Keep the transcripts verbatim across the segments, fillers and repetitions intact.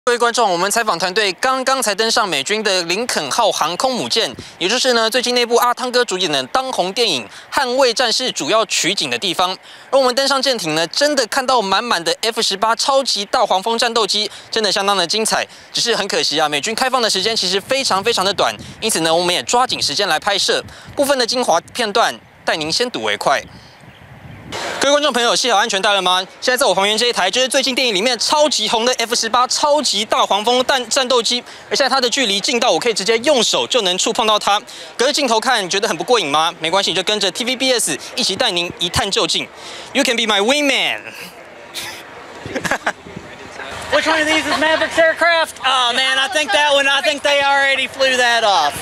各位观众，我们采访团队刚刚才登上美军的林肯号航空母舰，也就是呢最近那部阿汤哥主演的当红电影《捍卫战士》主要取景的地方。而我们登上舰艇呢，真的看到满满的 F 十八超级大黄蜂战斗机，真的相当的精彩。只是很可惜啊，美军开放的时间其实非常非常的短，因此呢，我们也抓紧时间来拍摄部分的精华片段，带您先睹为快。 各位观众朋友，系好安全带了吗？现在在我旁边这一台就是最近电影里面超级红的 F 十八超级大黄蜂战战斗机，而现在它的距离近到我可以直接用手就能触碰到它。隔着镜头看，觉得很不过瘾吗？没关系，就跟着 T V B S 一起带您一探究竟。You can be my wingman 。 Which one of these is Mavericks aircraft? Oh man, I think that one. I think they already flew that off.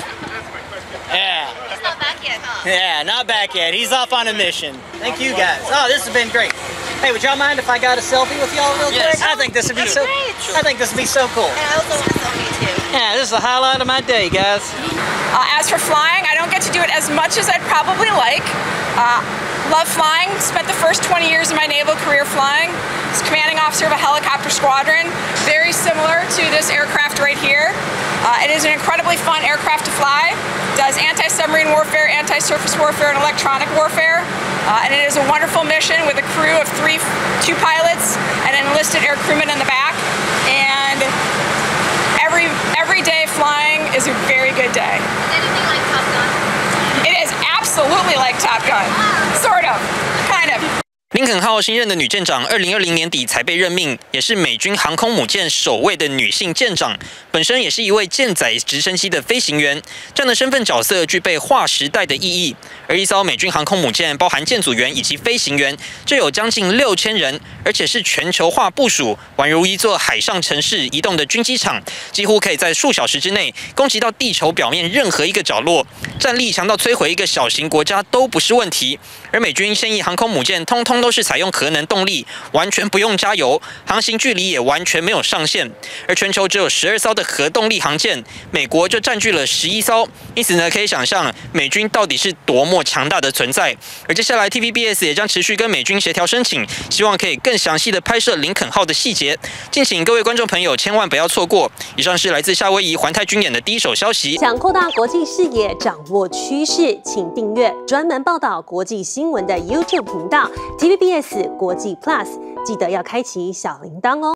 Yeah. He's not back yet, huh? Yeah, not back yet. He's off on a mission. Thank you guys. Oh, this has been great. Hey, would y'all mind if I got a selfie with y'all real quick? Yes. I think this would be so. I think this would be so cool. And I also want a selfie too. Yeah, this is the highlight of my day, guys. Uh, as for flying, I don't get to do it as much as I'd probably like. Uh, love flying. Spent the first twenty years of my naval career flying. Was commanding officer of a helicopter squadron, very similar to this aircraft right here. Uh, it is an incredibly fun aircraft to fly. Does anti-submarine warfare, anti-surface warfare, and electronic warfare. Uh, and it is a wonderful mission with a crew of three, two pilots and an enlisted air crewman in the back. And every every day flying is a very good day. Is anything like Top Gun? It is absolutely like Top Gun, sort of, kind of. 林肯号新任的女舰长，二零二零年底才被任命，也是美军航空母舰首位的女性舰长，本身也是一位舰载直升机的飞行员。这样的身份角色具备划时代的意义。而一艘美军航空母舰包含舰组员以及飞行员，就有将近六千人，而且是全球化部署，宛如一座海上城市移动的军机场，几乎可以在数小时之内攻击到地球表面任何一个角落，战力强到摧毁一个小型国家都不是问题。而美军现役航空母舰通通都是采用核能动力，完全不用加油，航行距离也完全没有上限。而全球只有十二艘的核动力航舰，美国就占据了十一艘，因此呢，可以想象美军到底是多么强大的存在。而接下来 T V B S 也将持续跟美军协调申请，希望可以更详细的拍摄林肯号的细节，敬请各位观众朋友千万不要错过。以上是来自夏威夷环太军演的第一手消息。 想扩大国际视野，掌握趋势，请订阅专门报道国际新闻的 YouTube 频道 T V B S 国际 Plus， 记得要开启小铃铛哦。